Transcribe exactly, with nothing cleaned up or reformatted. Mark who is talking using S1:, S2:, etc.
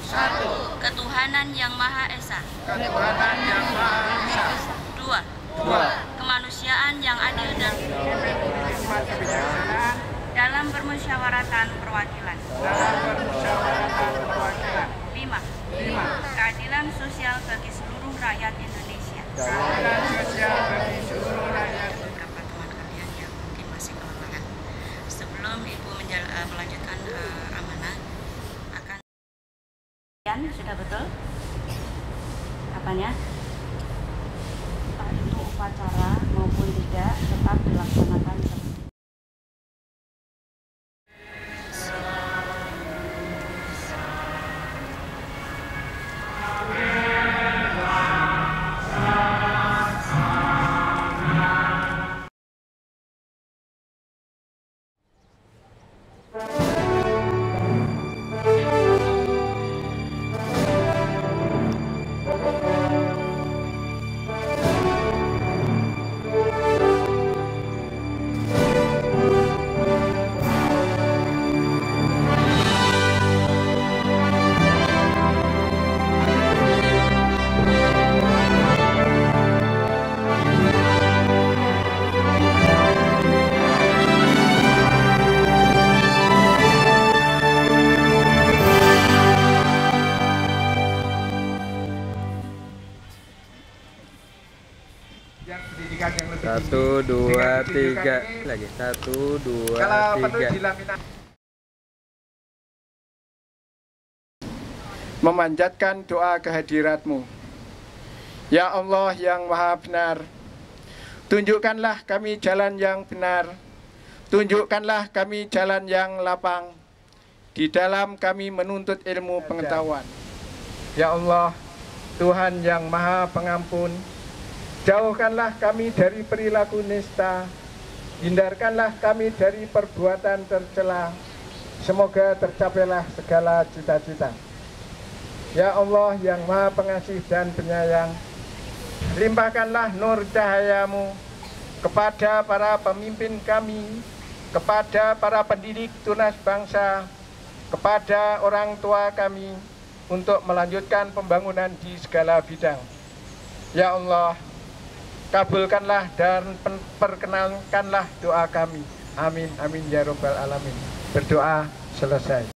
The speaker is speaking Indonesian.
S1: Satu.
S2: Ketuhanan Yang Maha Esa.
S1: Ketuhanan Yang Maha Esa.
S2: Dua.
S1: Dua.
S2: Kemanusiaan yang adil dan dalam permusyawaratan perwakilan.
S1: Dalam permusyawaratan perwakilan.
S2: Lima.
S1: Lima.
S2: Keadilan sosial bagi seluruh rakyat Indonesia.
S1: Keadilan sosial bagi seluruh rakyat.
S2: Beberapa teman kalian yang mungkin masih kelelahan. Sebelum Ibu menjal- uh, melanjutkan uh, amanah, akan sudah betul? Apanya? Entah itu upacara maupun tidak, tetap dilaksanakan.
S3: Satu, dua, tiga. Lagi. Satu, dua,
S1: Kalau
S3: tiga.
S1: penuh dilaminat. Memanjatkan doa kehadirat-Mu. Ya Allah yang Maha Benar, tunjukkanlah kami jalan yang benar. Tunjukkanlah kami jalan yang lapang. Di dalam kami menuntut ilmu pengetahuan. Ya Allah, Tuhan yang Maha Pengampun, jauhkanlah kami dari perilaku nista, hindarkanlah kami dari perbuatan tercela, semoga tercapailah segala cita-cita. Ya Allah yang Maha Pengasih dan Penyayang, limpahkanlah nur cahayamu kepada para pemimpin kami, kepada para pendidik tunas bangsa, kepada orang tua kami, untuk melanjutkan pembangunan di segala bidang. Ya Allah, kabulkanlah dan perkenankanlah doa kami. Amin, amin ya robbal alamin. Berdoa selesai.